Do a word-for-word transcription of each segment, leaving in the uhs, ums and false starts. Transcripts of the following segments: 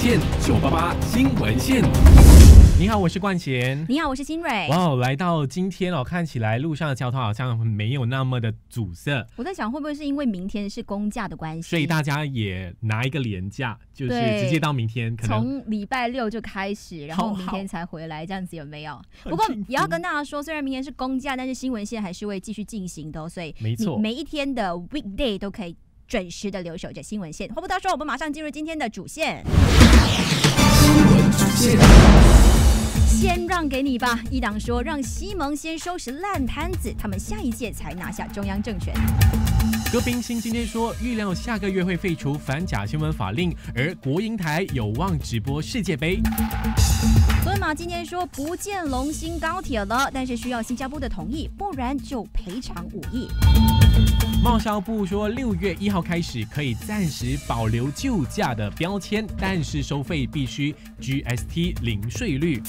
线九八八新闻线。 你好，我是冠贤。 你好，我是新蕊。 哇，来到今天哦，看起来路上的交通好像没有那么的阻塞。 我在想，会不会是因为明天是公假的关系， 所以大家也拿一个连假，就是直接到明天，可能从礼拜六就开始，然后明天才回来，这样子有没有？不过也要跟大家说，虽然明天是公假，但是新闻线还是会继续进行的、哦，所以没错， 每一天的 weekday 都可以准时的留守着新闻线。话不多说，我们马上进入今天的主线。 新闻主线。 先让给你吧，一党说让西蒙先收拾烂摊子，他们下一届才拿下中央政权。 歌冰星今天说，预料下个月会废除反假新闻法令，而国营台有望直播世界杯。 敦马今天说不建龙兴高铁了，但是需要新加坡的同意，不然就赔偿五亿。 贸销部说，六月一号开始可以暂时保留旧价的标签，但是收费必须 G S T 零税率。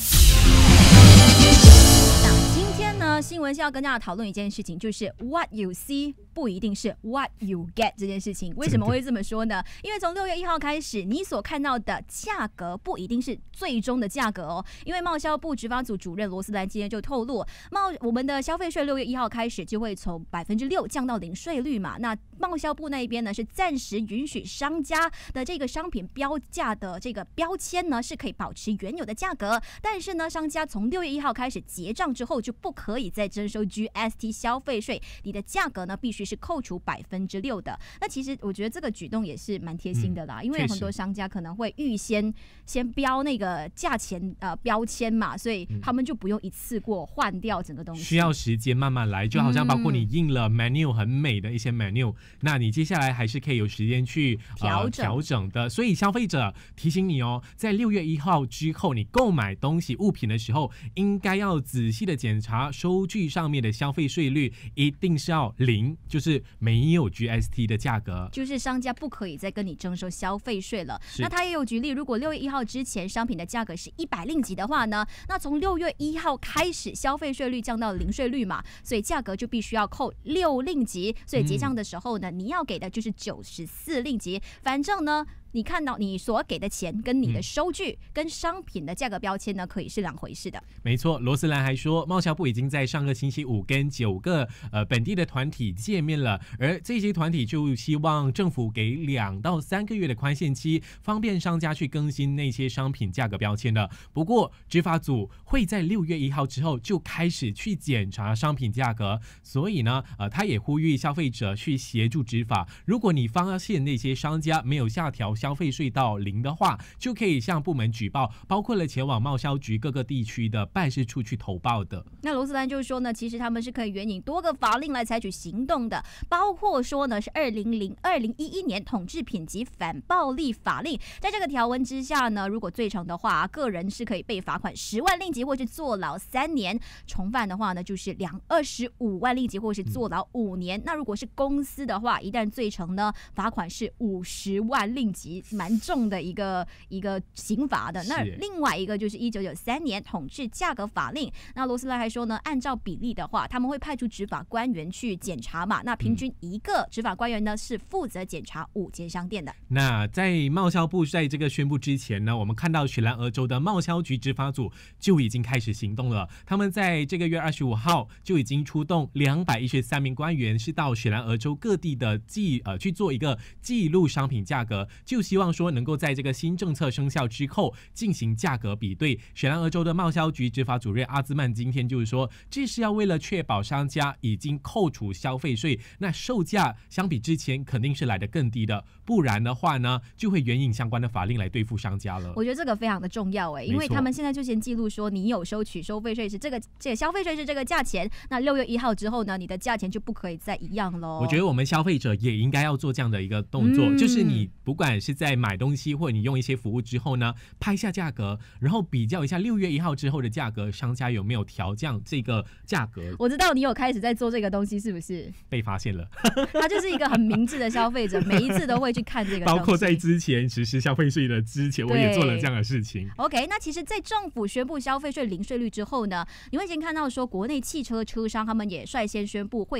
那今天呢，新闻是要跟大家讨论一件事情，就是 What you see 不一定是 What you get 这件事情。为什么会这么说呢？因为从六月一号开始，你所看到的价格不一定是最终的价格哦。因为贸销部执法组主任罗斯兰今天就透露，贸我们的消费税六月一号开始就会从百分之六降到零税率嘛。那贸销部那一边呢，是暂时允许商家的这个商品标价的这个标签呢是可以保持原有的价格，但是呢，商家从六月一号开始结账之后就不可以再征收 G S T 消费税，你的价格呢必须是扣除百分之六的。那其实我觉得这个举动也是蛮贴心的啦，嗯、因为很多商家可能会预先先标那个价钱呃标签嘛，所以他们就不用一次过换掉整个东西， 需要时间慢慢来，就好像包括你印了 menu 很美的一些 menu，、嗯、那你接下来还是可以有时间去调整、呃、调整的。所以消费者提醒你哦，在六月一号之后，你购买东西物品的时候，应该要仔细的检查收据上面的消费税率，一定是要零，就是没有 G S T 的价格， 就是商家不可以再跟你征收消费税了。那他也有举例，如果六月一号之前商品的价格是一百令吉的话呢，那从六月一号开始消费税率降到零税率嘛，所以价格就必须要扣六令吉，所以结账的时候呢，嗯、你要给的就是九十四令吉，反正呢。你看到你所给的钱跟你的收据、嗯、跟商品的价格标签呢，可以是两回事的。 没错，罗斯兰还说，贸销部已经在上个星期五跟九个呃本地的团体见面了，而这些团体就希望政府给两到三个月的宽限期，方便商家去更新那些商品价格标签的。不过执法组会在六月一号之后就开始去检查商品价格，所以呢，呃，他也呼吁消费者去协助执法。如果你发现那些商家没有下调消费税到零的话，就可以向部门举报，包括了前往贸销局各个地区的办事处去投报的。 那罗斯兰就是说呢，其实他们是可以援引多个法令来采取行动的，包括说呢是二零零二零一一年统制品及反暴力法令，在这个条文之下呢，如果罪成的话，个人是可以被罚款十万令吉或是坐牢三年，重犯的话呢就是两二十五万令吉或是坐牢五年。嗯、那如果是公司的话，一旦罪成呢，罚款是五十万令吉。蛮重的一个一个刑罚的。那另外一个就是一九九三年统治价格法令。那罗斯兰还说呢，按照比例的话，他们会派出执法官员去检查嘛。那平均一个执法官员呢是负责检查五间商店的。 那在贸销部在这个宣布之前呢，我们看到雪兰莪州的贸销局执法组就已经开始行动了。他们在这个月二十五号就已经出动两百一十三名官员，是到雪兰莪州各地的记呃去做一个记录商品价格。就希望说能够在这个新政策生效之后进行价格比对。雪兰莪州的贸销局执法主任阿兹曼今天就是说，这是要为了确保商家已经扣除消费税，那售价相比之前肯定是来得更低的，不然的话呢，就会援引相关的法令来对付商家了。 我觉得这个非常的重要哎，因为他们现在就先记录说你有收取收费税是这个这个消费税是这个价钱，那六月一号之后呢，你的价钱就不可以再一样喽。 我觉得我们消费者也应该要做这样的一个动作，嗯、就是你不管是在买东西或者你用一些服务之后呢，拍下价格，然后比较一下六月一号之后的价格，商家有没有调降这个价格。 我知道你有开始在做这个东西，是不是？ 被发现了。 他就是一个很明智的消费者，每一次都会去看这个东西。 包括在之前实施消费税的之前，我也做了这样的事情。 OK， 那其实，在政府宣布消费税零税率之后呢，你会先看到说，国内汽车车商他们也率先宣布会。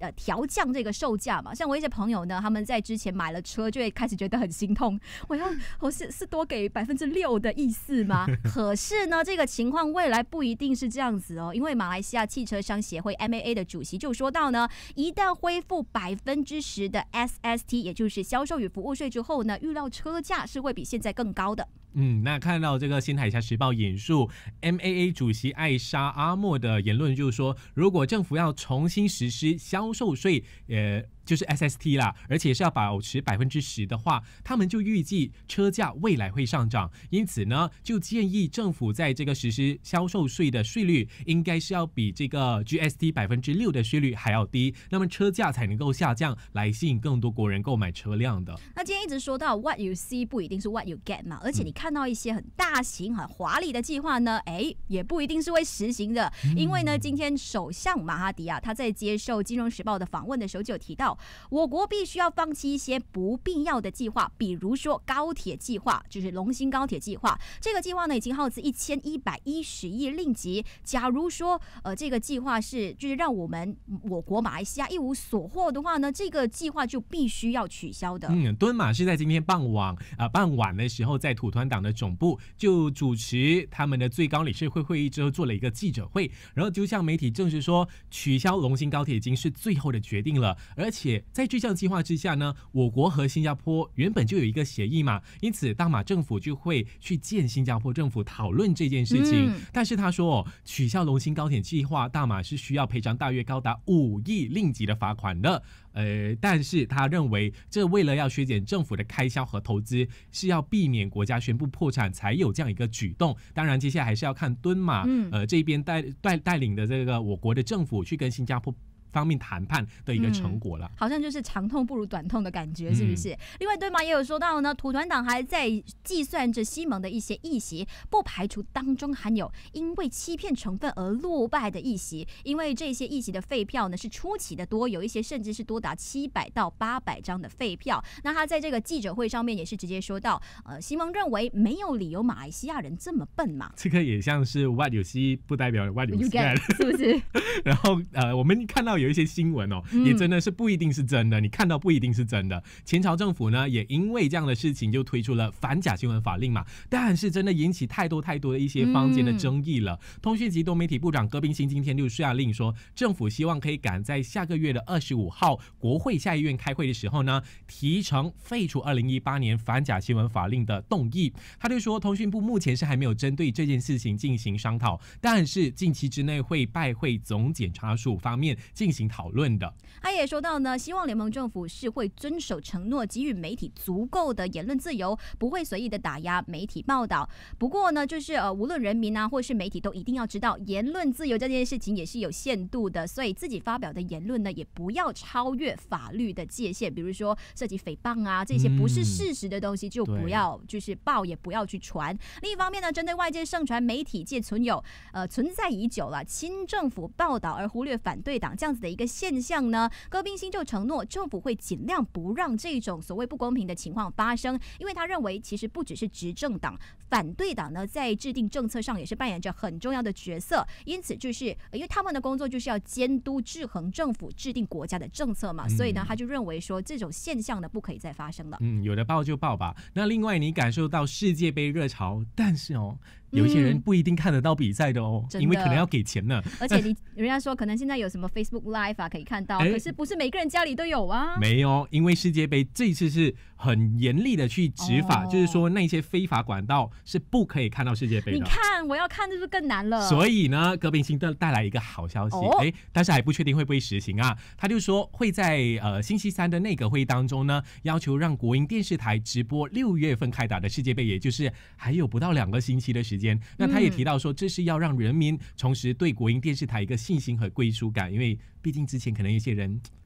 呃调降这个售价嘛。像我一些朋友呢，他们在之前买了车，就会开始觉得很心痛，我要我是是多给百分之六的意思吗？可是呢，这个情况未来不一定是这样子哦，因为马来西亚汽车商协会 M A A 的主席就说到呢，一旦恢复百分之十的 S S T， 也就是销售与服务税之后呢，预料车价是会比现在更高的。 嗯，那看到这个新海峡时报引述 M A A 主席艾莎阿莫的言论，就是说，如果政府要重新实施销售税，呃。就是 S S T 啦，而且是要保持百分之十的话，他们就预计车价未来会上涨，因此呢，就建议政府在这个实施销售税的税率应该是要比这个 G S T 百分之六的税率还要低，那么车价才能够下降，来吸引更多国人购买车辆的。 那今天一直说到 What you see 不一定是 What you get 嘛，而且你看到一些很大型、很华丽的计划呢，哎，也不一定是会实行的，因为呢，今天首相马哈迪啊，他在接受《金融时报》的访问的时候就有提到。我国必须要放弃一些不必要的计划，比如说高铁计划，就是龙兴高铁计划。这个计划呢已经耗资一千一百一十亿令吉。假如说呃这个计划是就是让我们我国马来西亚一无所获的话呢，这个计划就必须要取消的。 嗯，敦马是在今天傍晚呃傍晚的时候，在土团党的总部就主持他们的最高理事会会议之后做了一个记者会，然后就向媒体证实说，取消龙兴高铁已经是最后的决定了，而且在这项计划之下呢，我国和新加坡原本就有一个协议嘛，因此大马政府就会去见新加坡政府讨论这件事情。嗯、但是他说、哦，取消龙兴高铁计划，大马是需要赔偿大约高达五亿令吉的罚款的。呃，但是他认为，这为了要削减政府的开销和投资，是要避免国家宣布破产才有这样一个举动。当然，接下来还是要看敦马、嗯、呃这边带带带领的这个我国的政府去跟新加坡方面谈判的一个成果了、嗯， 好像就是长痛不如短痛的感觉，是不是？嗯、另外，敦马也有说到呢，土团党还在计算着西蒙的一些议席，不排除当中含有因为欺骗成分而落败的议席，因为这些议席的废票呢是出奇的多，有一些甚至是多达七百到八百张的废票。那他在这个记者会上面也是直接说到，呃，西蒙认为没有理由马来西亚人这么笨嘛。 这个也像是 What you see 不代表 What you get， 是不是？ 然后呃，我们看到有一些新闻哦，也真的是不一定是真的，你看到不一定是真的。前朝政府呢，也因为这样的事情就推出了反假新闻法令嘛，但是真的引起太多太多的一些坊间的争议了。嗯、通讯及多媒体部长戈宾辛今天就下令说，政府希望可以赶在下个月的二十五号国会下议院开会的时候呢，提呈废除二零一八年反假新闻法令的动议。他就说，通讯部目前是还没有针对这件事情进行商讨，但是近期之内会拜会总检察署方面进行讨论的。 他也说到呢，希望联盟政府是会遵守承诺，给予媒体足够的言论自由，不会随意的打压媒体报道。不过呢，就是呃，无论人民啊或是媒体都一定要知道，言论自由这件事情也是有限度的，所以自己发表的言论呢，也不要超越法律的界限。比如说涉及诽谤啊这些不是事实的东西，就不要、嗯、就是报也不要去传。另一方面呢，针对外界盛传媒体界存有呃存在已久了亲政府报道而忽略反对党这样子的一个现象呢，戈宾辛就承诺政府会尽量不让这种所谓不公平的情况发生，因为他认为其实不只是执政党，反对党呢在制定政策上也是扮演着很重要的角色，因此就是因为他们的工作就是要监督制衡政府制定国家的政策嘛，所以呢他就认为说这种现象呢不可以再发生了。 嗯，有的报就报吧。那另外你感受到世界杯热潮，但是哦。有一些人不一定看得到比赛的哦， 嗯、 因为可能要给钱呢。 而且你人家说可能现在有什么 Facebook Live 啊可以看到，可是不是每个人家里都有啊。 没有，因为世界杯这一次是很严厉的去执法，哦、就是说那些非法管道是不可以看到世界杯的。 你看，我要看是不是更难了？ 所以呢，戈宾辛带来一个好消息，哎、哦，但是还不确定会不会实行啊。他就说会在呃星期三的内阁会议当中呢，要求让国营电视台直播六月份开打的世界杯，也就是还有不到两个星期的时间。那他也提到说，这是要让人民重拾对国营电视台一个信心和归属感，因为毕竟之前可能有些人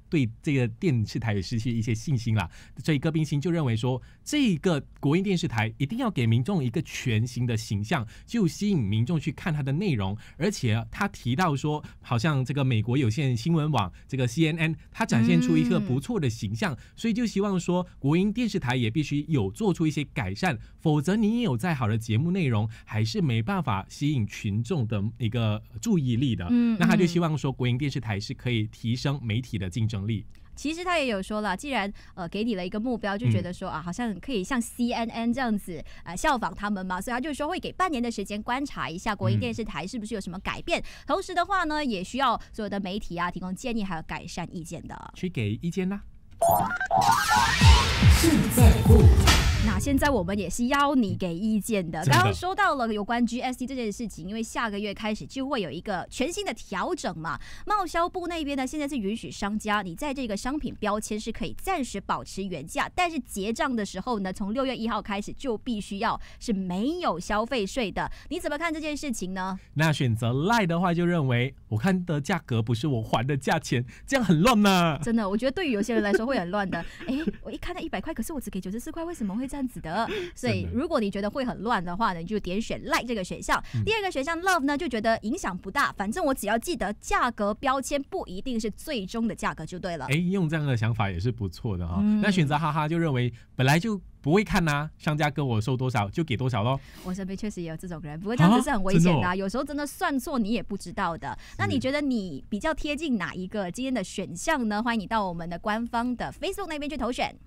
对这个电视台也失去一些信心啦。所以戈宾星就认为说，这个国营电视台一定要给民众一个全新的形象，就吸引民众去看它的内容。而且他提到说，好像这个美国有线新闻网这个 C N N， 它展现出一个不错的形象，嗯、所以就希望说国营电视台也必须有做出一些改善，否则你也有再好的节目内容，还是没办法吸引群众的一个注意力的。嗯，那他就希望说国营电视台是可以提升媒体的竞争力。 其实他也有说了，既然呃给你了一个目标，就觉得说啊，好像可以像 C N N 这样子呃效仿他们嘛，所以他就说会给半年的时间观察一下国营电视台是不是有什么改变。嗯、同时的话呢，也需要所有的媒体啊提供建议还有改善意见的。 去给意见啦。 现在不。 那现在我们也是邀你给意见的。刚刚说到了有关 G S T 这件事情，因为下个月开始就会有一个全新的调整嘛。贸销部那边呢，现在是允许商家你在这个商品标签是可以暂时保持原价，但是结账的时候呢，从六月一号开始就必须要是没有消费税的。你怎么看这件事情呢？ 那选择赖的话，就认为我看的价格不是我还的价钱，这样很乱呢。 真的，我觉得对于有些人来说会很乱的。哎，我一看到一百块，可是我只给九十四块，为什么会这样子的？所以如果你觉得会很乱的话呢，你就点选 like 这个选项。嗯、第二个选项 love 呢，就觉得影响不大，反正我只要记得价格标签不一定是最终的价格就对了。 哎，用这样的想法也是不错的哈、哦。嗯、那选择哈哈就认为本来就不会看呐、啊，商家跟我收多少就给多少咯。 我身边确实也有这种人，不过这样子是很危险的、啊啊哦、有时候真的算错你也不知道的。那你觉得你比较贴近哪一个今天的选项呢？欢迎你到我们的官方的 Facebook 那边去投选。